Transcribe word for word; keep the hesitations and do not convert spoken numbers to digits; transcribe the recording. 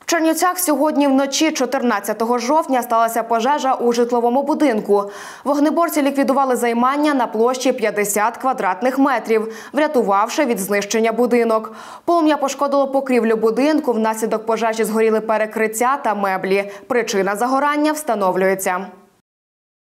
В Чернівцях сьогодні вночі, чотирнадцятого жовтня, сталася пожежа у житловому будинку. Вогнеборці ліквідували займання на площі п'ятдесят квадратних метрів, врятувавши від знищення будинок. Полум'я пошкодило покрівлю будинку, внаслідок пожежі згоріли перекриття та меблі. Причина загорання встановлюється.